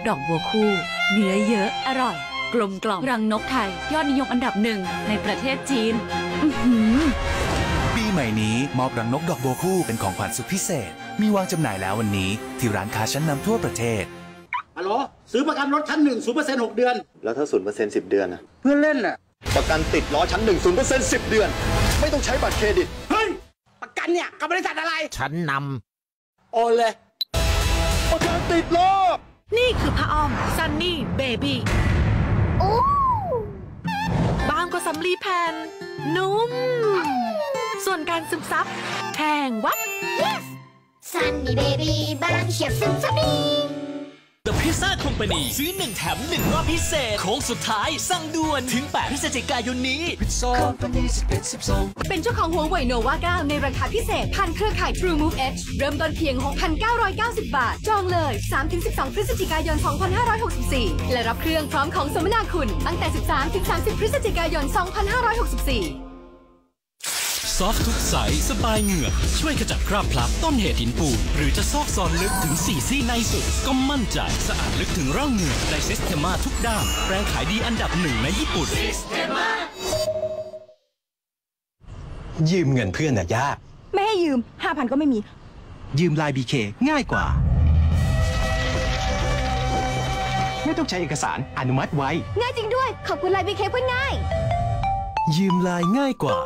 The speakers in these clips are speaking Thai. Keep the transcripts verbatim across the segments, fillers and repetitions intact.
ดอกบัวคู่เนื้อเยอะอร่อยกลมกล่อมรังนกไทยยอดนิยมอันดับหนึ่งในประเทศจีนปีใหม่นี้มอบรังนกดอกบัวคู่เป็นของขวัญสุดพิเศษมีวางจำหน่ายแล้ววันนี้ที่ร้านค้าชั้นนำทั่วประเทศฮัลโหลซื้อประกันรถชั้นหนึ่งศูนย์เปอร์เซ็นต์หกเดือนแล้วถ้าศูนย์เปอร์เซ็นต์สิบเดือนนะเพื่อนเล่นน่ะประกันติดล้อชั้นหนึ่งศูนย์เปอร์เซ็นต์สิบเดือนไม่ต้องใช้บัตรเครดิตเฮ้ยประกันเนี่ยกับบริษัทอะไรชั้นนำโอนเลยประกันติดล้อนี่คือผ้าอ้อมซันนี่เบบี้บางกว่าสำลีแผ่นนุ่มส่วนการซึมซับแข็งวัด yes ซันนี่เบบี้บางเฉียบซึมซับดี The Pizza Company ซื้อหนึ่งแถมหนึ่งรอบพิเศษโค้งสุดท้ายสั่งด่วนถึงแปดพฤศจิกายนนี้ Pizza Company สิบเอ็ด สิบสองเป็นเจ้าของหัวเว่ยโนวาเก้าในราคาพิเศษผ่านเครือข่าย True Move Edge เริ่มต้นเพียง หกพันเก้าร้อยเก้าสิบ บาทจองเลย สามถึงสิบสอง พฤศจิกายน สองพันห้าร้อยหกสิบสี่และรับเครื่องพร้อมของสมนาคุณตั้งแต่ สิบสามถึงสามสิบ พฤศจิกายน สองพันห้าร้อยหกสิบสี่ซอฟทุกใสสบายเหงือกช่วยขจัดคราบพลับต้นเหตุหินปูนหรือจะซอกซอนลึกถึงสี่ซี่ในสุดก็มั่นใจสะอาดลึกถึงร่องเหงือกได้ซิสเทมาทุกด้านแปรงขายดีอันดับหนึ่งในญี่ปุ่นยืมเงินเพื่อนน่ะยากไม่ให้ยืม ห้าพัน ก็ไม่มียืมไลน์ บี เค ง่ายกว่าไม่ต้องใช้เอกสารอนุมัติไวง่ายจริงด้วยขอบคุณไลน์ บี เค เพื่อนง่ายยืมไลน์ง่ายกว่า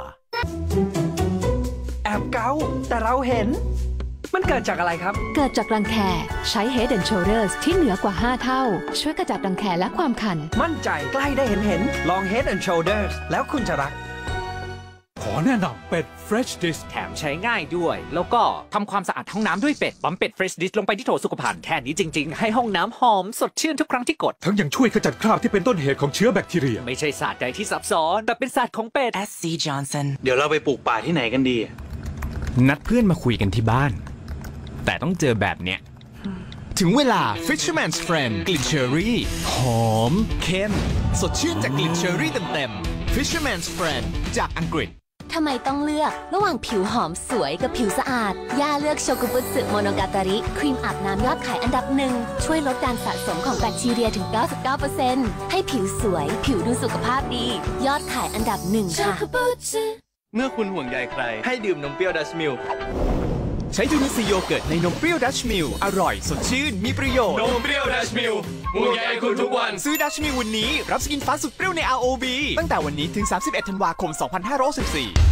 แอบเกาแต่เราเห็นมันเกิดจากอะไรครับเกิดจากรังแคใช้ Head and Shoulders ที่เหนือกว่าห้าเท่าช่วยขจัดรังแคและความคันมั่นใจใกล้ได้เห็นเห็นลอง Head and Shoulders แล้วคุณจะรักขอแนะนำเป็ด Fresh Dish แถมใช้ง่ายด้วยแล้วก็ทำความสะอาดห้องน้ำด้วยเป็ดปั๊มเป็ด Fresh Dish ลงไปที่โถสุขภัณฑ์แค่นี้จริงๆให้ห้องน้ำหอมสดชื่นทุกครั้งที่กดทั้งยังช่วยขจัดคราบที่เป็นต้นเหตุของเชื้อแบคทีเรียไม่ใช่ศาสตร์ใดที่ซับซ้อนแต่เป็นศาสตร์ของเป็ดแอส ซี Johnson เดี๋ยวเราไปปลูกป่าที่ไหนกันดีนัดเพื่อนมาคุยกันที่บ้านแต่ต้องเจอแบบเนี้ยถึงเวลา Fisherman's Friend กลิ่นเชอร์รี่หอมเข้มสดชื่นจากกลิ่นเชอร์รี่เต็มๆ Fisherman's Friend จากอังกฤษทำไมต้องเลือกระหว่างผิวหอมสวยกับผิวสะอาดย่าเลือกโชกุบุสึโมโนกาตาริครีมอาบน้ำยอดขายอันดับหนึ่งช่วยลดการสะสมของแบคทีเรียถึง เก้าสิบเก้าเปอร์เซ็นต์ ให้ผิวสวยผิวดูสุขภาพดียอดขายอันดับหนึ่งค่ะเมื่อคุณห่วงใยใครให้ดื่มนมเปรี้ยวดัชมิลใช้จูนิซีโยเกิร์ตในนมเปรี้ยวดัชมิลอร่อยสดชื่นมีประโยชน์นมเปรี้ยวดัชมิลห่วงใยคุณทุกวันซื้อดัชมิลวันนี้รับสกินฟ้าสุดเปรี้ยวใน อาร์ โอ บี ตั้งแต่วันนี้ถึงสามสิบเอ็ดธันวาคมสองพันห้าร้อยสิบสี่